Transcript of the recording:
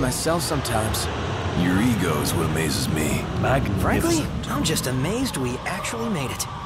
myself sometimes. Your ego is what amazes me. Magnificent. Frankly, I'm just amazed we actually made it.